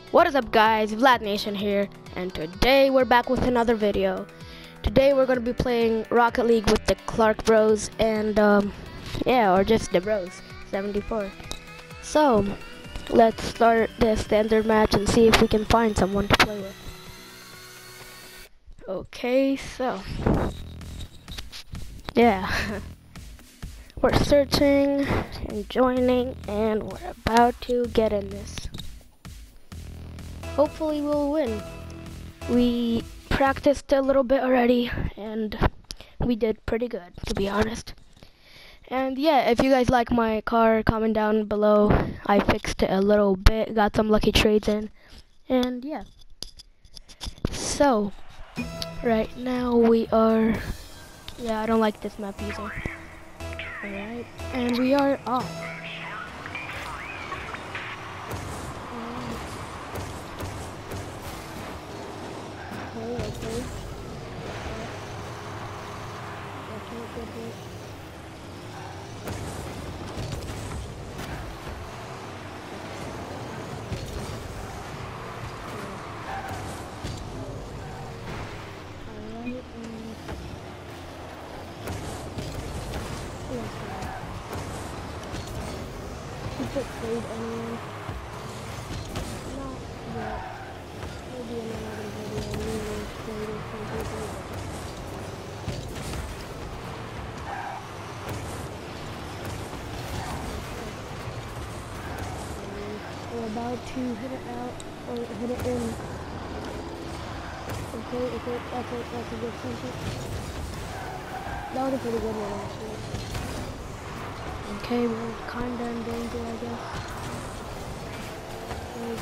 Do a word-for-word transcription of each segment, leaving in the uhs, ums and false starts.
What is up, guys? Vlad Nation here, and today we're back with another video. Today we're gonna be playing Rocket League with the Clark Bros, and um, yeah, or just the Bros seventy-four. So let's start the standard match and see if we can find someone to play with. Okay, so yeah, we're searching and joining, and we're about to get in this. Hopefully we'll win. We practiced a little bit already, and we did pretty good, to be honest. And yeah, if you guys like my car, comment down below. I fixed it a little bit, got some lucky trades in, and yeah. So, right now we are, yeah, I don't like this map either. Alright, and we are off. Okay, okay. Okay, good, good. Alright, and let's go. Keep it played anyway. Not yet. Maybe in another video we will play this completely. We're about to hit it out, or hit it in. Okay, okay, that's a, that's a good sentence. That was a pretty good one, actually. Okay, we're kinda in danger, I guess. Okay,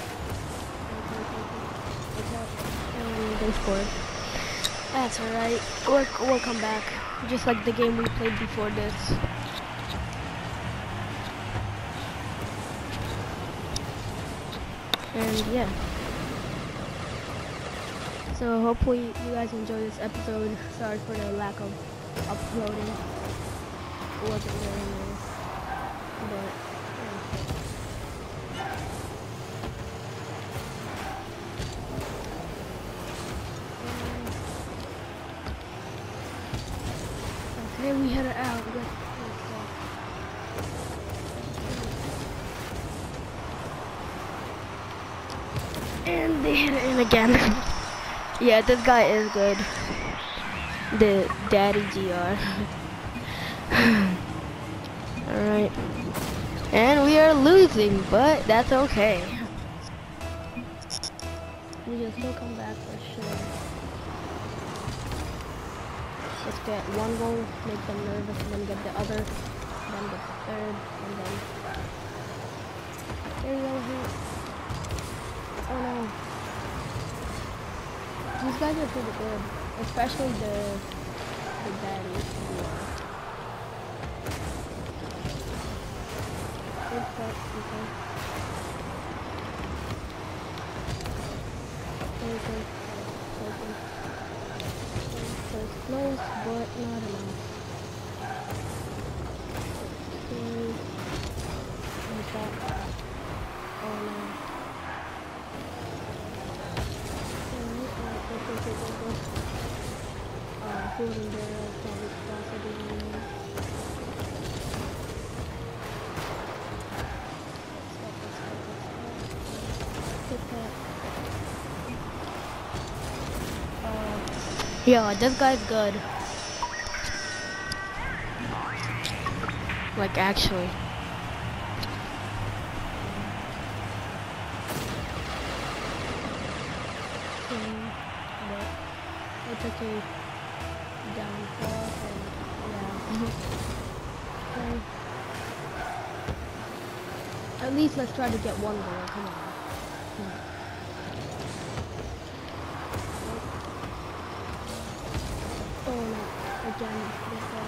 okay, okay, okay. And they scored. That's alright. We'll, we'll come back. Just like the game we played before this. And yeah. So hopefully you guys enjoy this episode. Sorry for the lack of uploading. It wasn't very nice. But yeah. Okay, we headed out. Good. And they hit it in again. Yeah, this guy is good. The Daddy G R. Alright. And we are losing, but that's okay. We can still come back for sure. Let's get one goal, make them nervous, and then get the other, then get the third, and then there we go. Oh no. These guys are pretty good, especially the the daddy. Good cut, okay. Okay, okay. Okay. So it's close, but not enough. Okay. Like that. Oh no. Uh, holding the public possibly. Uh, yeah, this guy's good. Like actually. It's okay. Downfall and yeah. Okay. At least let's try to get one goal. Come on. Come on. Oh no! Again, this guy.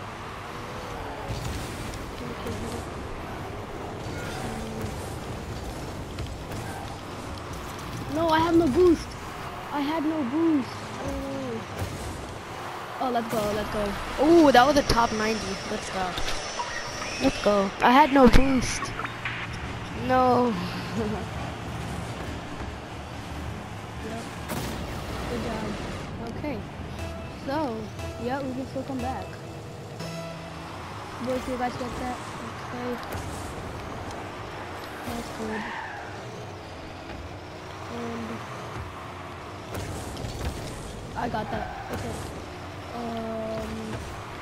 Okay, hit it. Um, no, I have no boost. I had no boost. Oh. Oh, let's go, let's go. Oh, that was a top ninety. Let's go. Let's go. I had no boost. No. Okay. So, yeah, we can still come back. Boys, you guys get that? Okay. That's good. And I got that. Okay. Um,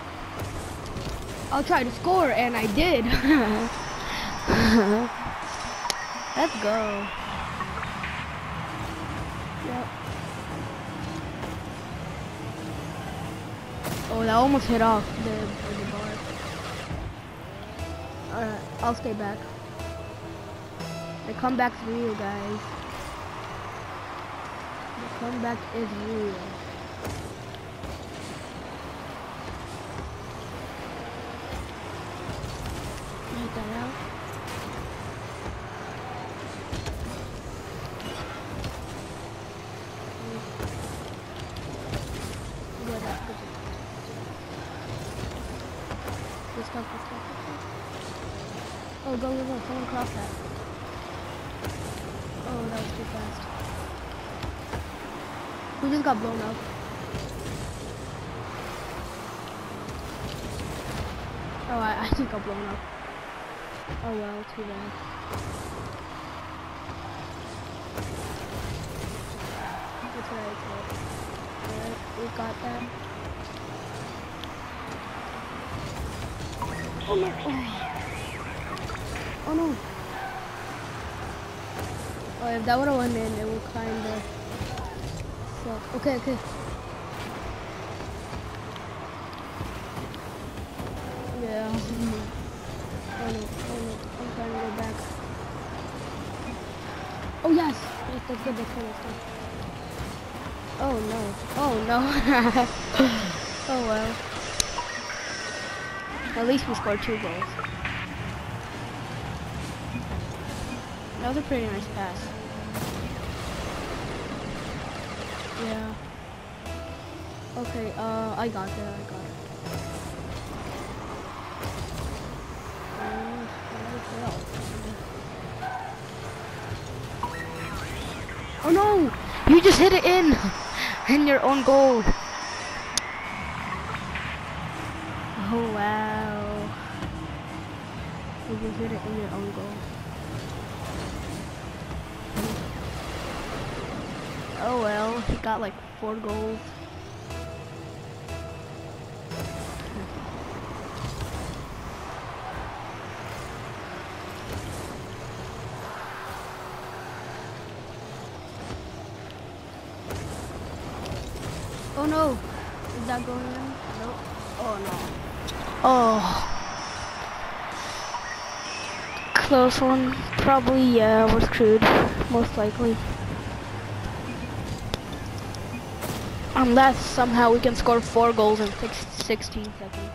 I'll try to score, and I did. Let's go. Yep. Oh, that almost hit off the, the bar. Alright, I'll stay back. The comeback's real, guys. The comeback is real. Get that out. Yeah, that's good. Let's go, let's go, let's go. Oh, go, go, go. Someone cross that. Oh, that was too fast. We just got blown up. Oh, I, I just got blown up. Oh well, too bad. That's right, that's right. Alright, we got that. Oh no! Oh, oh no! Oh, if that would have went in, it would kinda suck. Okay, okay. Yeah. Oh no, oh no, I'm trying to go back. Oh yes! Yes, that's good, that's good, that's good. Oh no, oh no. Oh well. At least we scored two goals. That was a pretty nice pass. Yeah. Okay, uh, I got it, I got it. And, oh no! You just hit it in! In your own goal. Oh wow. You just hit it in your own goal. Oh well, he got like four goals. Oh no! Is that going in? Nope. Oh no. Oh. Close one. Probably, yeah, we're screwed. Most likely. Unless somehow we can score four goals in six, sixteen seconds.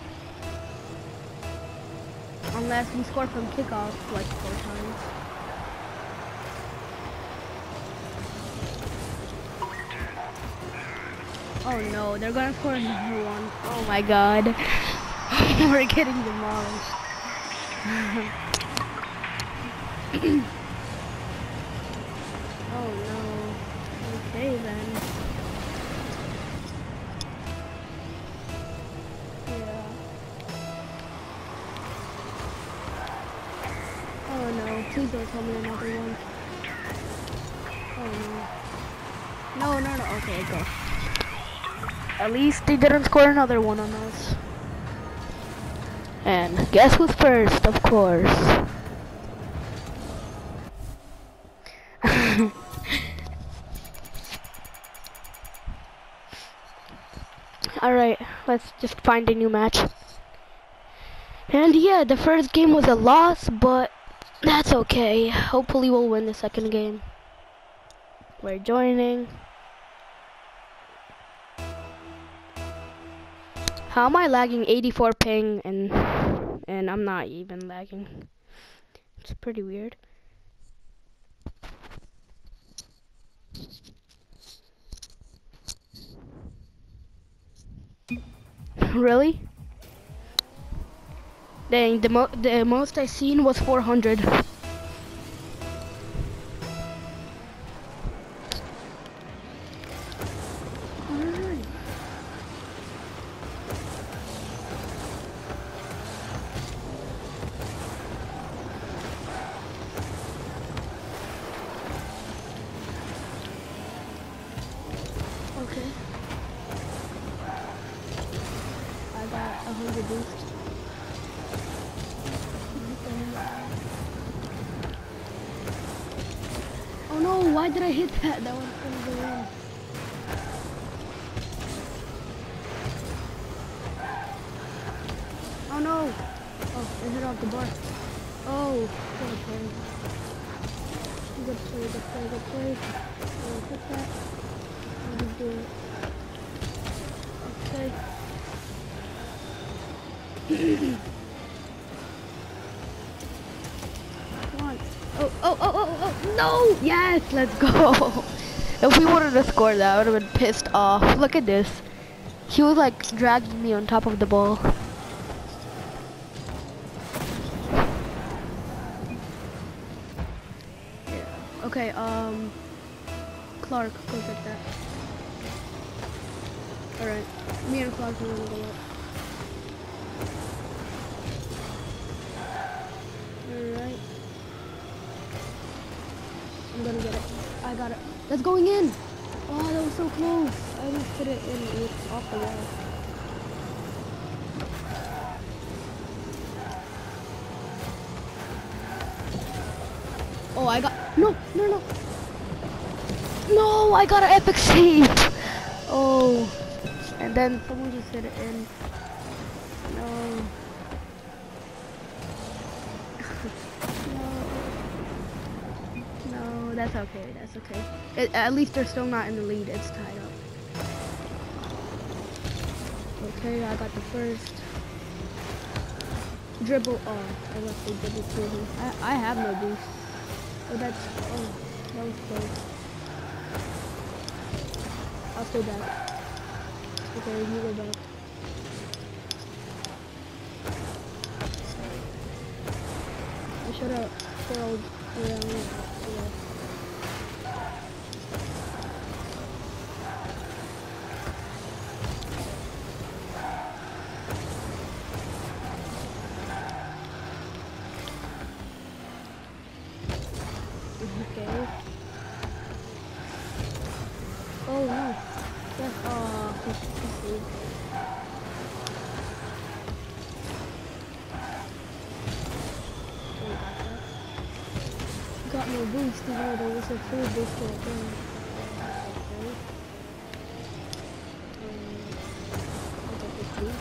Unless we score from kickoff like four times. Oh no, they're gonna score another one. Oh my god. We're getting demolished. Oh no. Okay then. Yeah. Oh no, please don't tell me another one. Oh no. No, no, no. Okay, go. At least they didn't score another one on us. And guess who's first, of course. Alright, let's just find a new match. And yeah, the first game was a loss, but that's okay. Hopefully we'll win the second game. We're joining. How am I lagging eighty-four ping and and I'm not even lagging? It's pretty weird. Really? Dang, the mo the most I seen was four hundred. no, why did I hit that? That one's gonna go in. Oh no! Oh, I hit off the bar. Oh, good play. Good play, good play, good play. Oh, hit that. How do you do it? Okay. Come on. Oh, oh, oh, oh, oh, no! Yes, let's go! If we wanted to score that, I would have been pissed off. Look at this. He was like dragging me on top of the ball. Okay, um, Clark, go get that. Alright, me and Clark are gonna go up. Alright. I'm gonna get it. I got it. That's going in! Oh, that was so close. I almost hit it in. It's off the wall. Oh, I got... No, no, no. No, I got an epic save. Oh. And then someone just hit it in. No. no. No, that's okay. That's okay. It, at least they're still not in the lead. It's tied up. Okay, I got the first. Dribble. Oh, I left the dribble through him. I, I have no boost. Oh, that's, oh, that was close. I'll stay back. Okay, you go back. I should have curled around the Okay. Oh no. Yes. Oh, he's, he's saved. Oh, got that. Got no boost, even though there was a full boost to it. Okay. Um, I'll get this boost.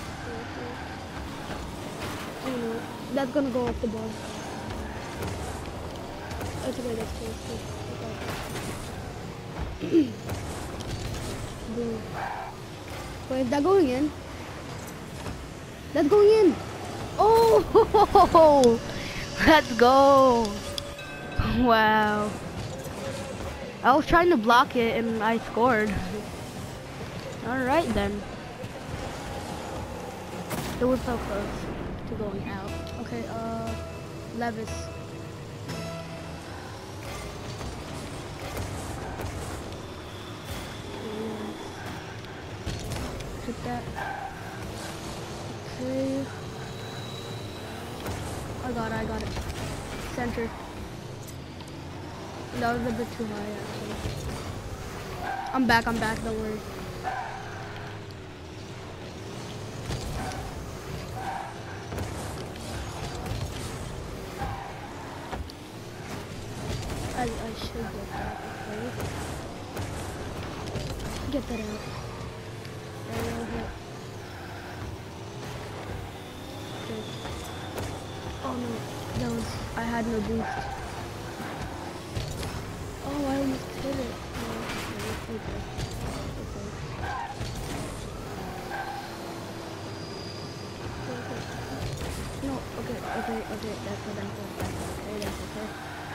Oh no. That's gonna go off the ball. That's okay, that's close. Okay. Boom. Wait, is that going in? That's going in! Oh! Let's go! Wow. I was trying to block it and I scored. Alright then. It was so close to going out. Okay, uh, Levis. Hit that. Okay. I got it, I got it. Center. That was a bit too high actually. I'm back, I'm back, don't worry. I, I should get that, okay. Get that out. Oh no, that was, I had no boost. Oh, I almost hit it. Oh, okay, okay. Okay. No, okay, okay, okay, that's what I'm doing. That's okay, that's okay.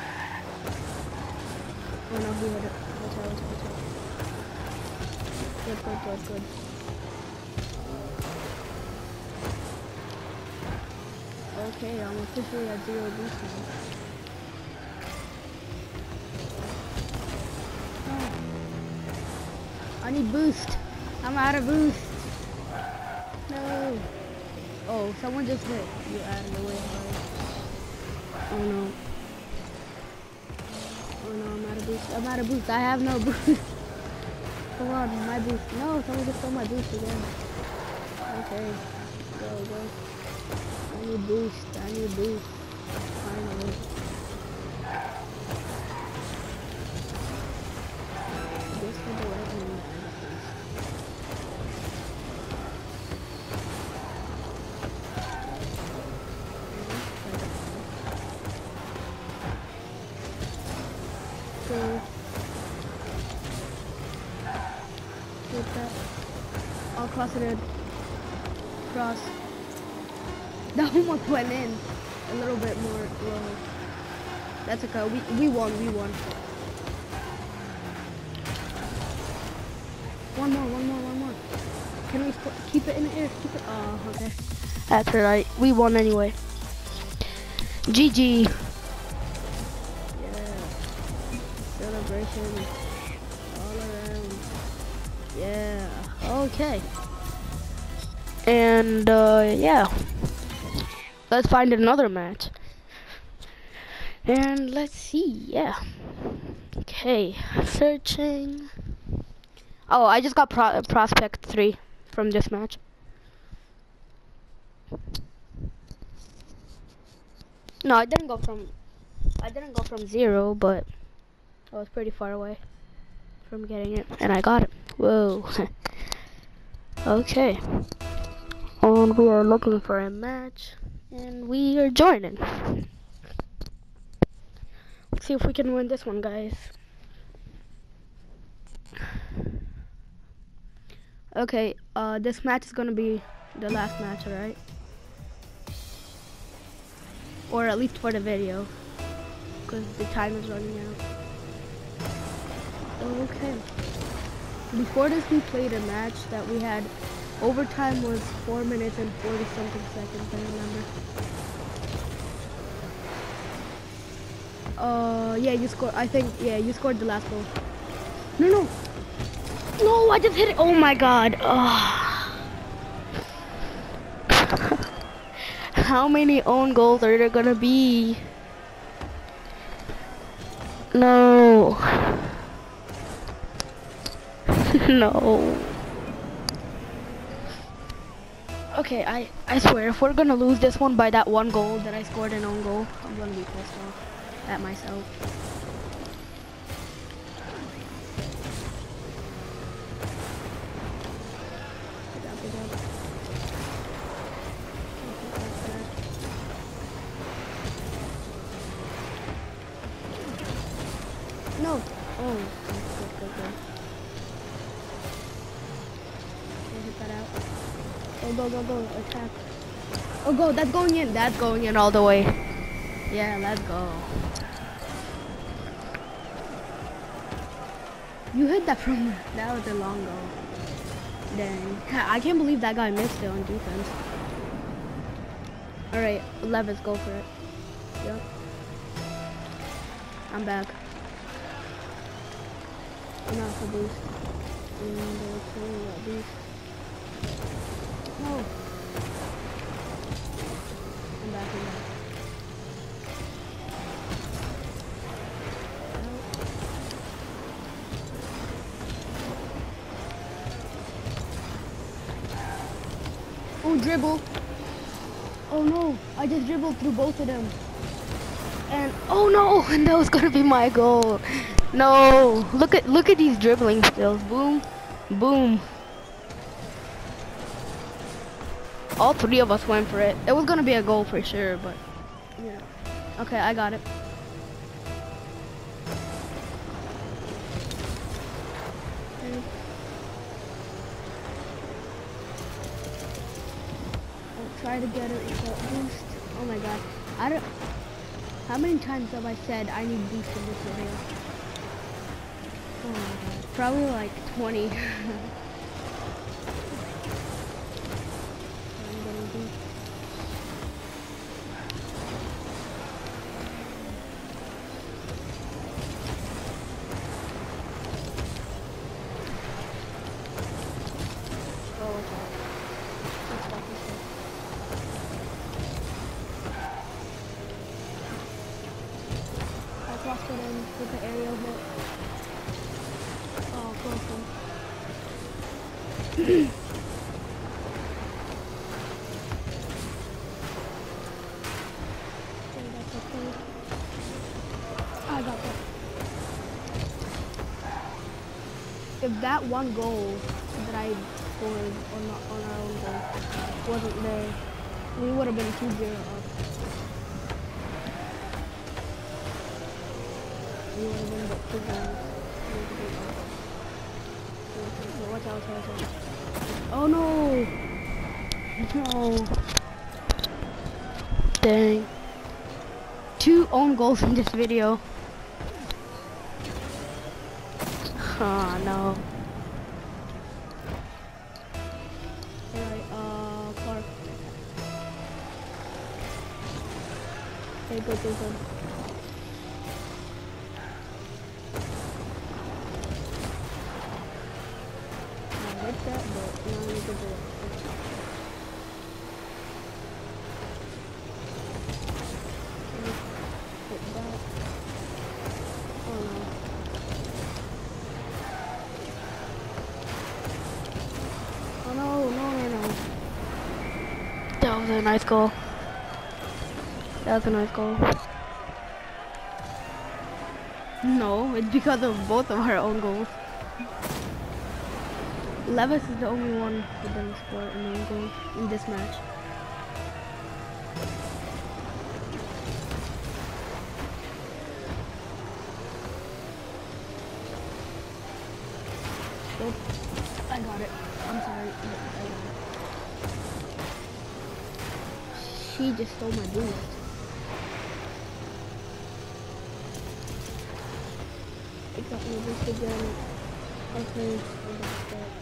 Oh no, he hit it. Watch out, watch out, watch out. Good, good, good, good. Okay, I'm officially at zero boost now. Oh. I need boost. I'm out of boost. No. Oh, someone just hit you out of the way. Oh no. Oh no, I'm out of boost. I'm out of boost. I have no boost. Come on, my boost. No, someone just stole my boost again. Okay. Go, go. I need boost. I need boost. Finally. two. Get that. I'll cross it in. Cross. That almost went in. A little bit more low. That's okay. We we won. We won. One more. One more. One more. Can we keep it in the air? Keep it. Oh, okay. That's right. We won anyway. G G. Yeah. Celebration all around. Yeah. Okay. And uh, yeah. Let's find another match. And let's see. Yeah. Okay. Searching. Oh, I just got pro prospect three from this match. No, I didn't go from I didn't go from zero, but I was pretty far away from getting it, and I got it. Whoa. Okay. And we are looking for a match, and we are joining. Let's see if we can win this one, guys. Okay, uh, this match is gonna be the last match, alright? Or at least for the video, because the time is running out. Okay. Before this, we played a match that we had. Overtime was four minutes and forty something seconds, I remember. Uh, yeah, you scored. I think, yeah, you scored the last goal. No, no, no! I just hit it. Oh my God! Oh. How many own goals are there gonna be? No. No. Okay, I, I swear, if we're gonna lose this one by that one goal that I scored an own goal, I'm gonna be pissed off at myself. No. Oh. Good, good, good. Okay, hit that out. Go, go, go, go. Attack. Oh, go. That's going in. That's going in all the way. Yeah, let's go. You hit that from... That was a long goal. Dang. I can't believe that guy missed it on defense. Alright, Levis, go for it. Yep. I'm back. I'm out for boost. And uh, boost. No. I'm back in back. Oh, dribble. Oh no, I just dribbled through both of them. And oh no, and that was gonna be my goal. No, look at look at these dribbling skills. Boom, boom. All three of us went for it. It was gonna be a goal for sure, but you know. Okay, I got it. Okay. I'll try to get it without boost. Oh my god. I don't How many times have I said I need boost in this video? Oh my god. Probably like twenty. Crossed it in with the aerial hit. Oh, close one. Okay, that's okay. I got that. If that one goal that I scored on, the, on our own goal wasn't there, we would have been two zero up. you want to win the two games. Watch out, watch out, watch out. Oh no! No. Dang. Two own goals in this video. Oh no. Alright, uh, Clark. Okay, good, good, good. I like that, but not in a good direction. Hit that. Oh no. Oh no, no, no, no. That was a nice goal. That was a nice goal. No, it's because of both of our own goals. Levis is the only one who didn't score an own goal in this match. Nope. I got it. I'm sorry. Nope, I got it. She just stole my boost. I got my boost again. Okay, I got that.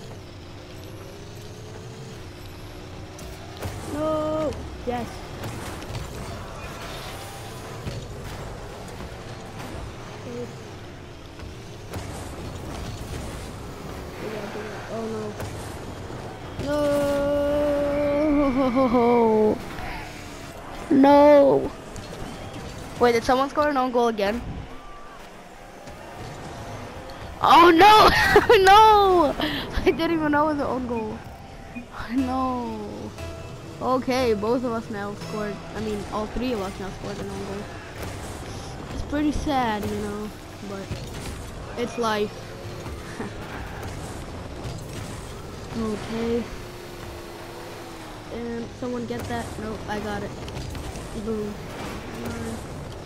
No! Yes. Okay. Oh no. No! No! Wait, did someone score an own goal again? Oh no! No! I didn't even know it was an own goal. No. Okay, both of us now scored. I mean, all three of us now scored an own goal. It's pretty sad, you know, but it's life. Okay. And someone get that? Nope, I got it. Boom. Nine.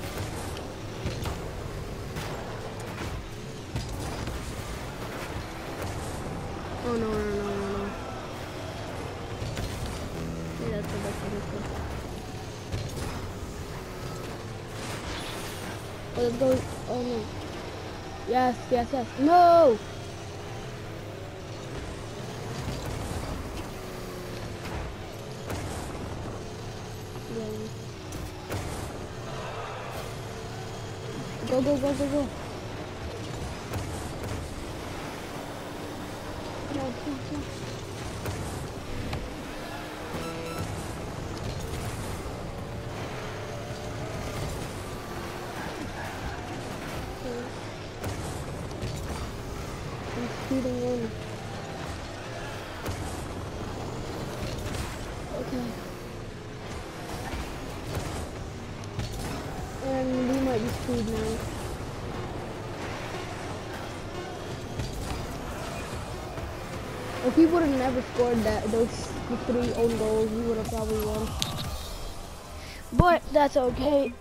Oh no, no, no, no, no. Yeah, that's good, that's good, that's good. Oh, let's go. Oh no. Yes, yes, yes. No! Go, go, go, go, go. Come on, come on, come on. I'm speeding in. Okay. And we might be screwed now. If we would have never scored that those three own goals, we would have probably won. But that's okay.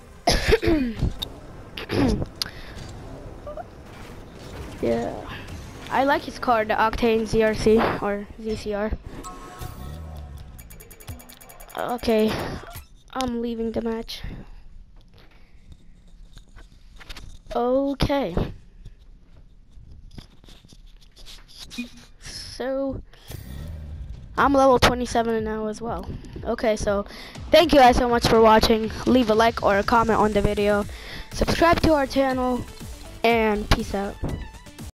Yeah, I like his car, the Octane Z R C or Z C R. Okay, I'm leaving the match. Okay. So, I'm level twenty-seven now as well. Okay, so thank you guys so much for watching. Leave a like or a comment on the video. Subscribe to our channel, and peace out.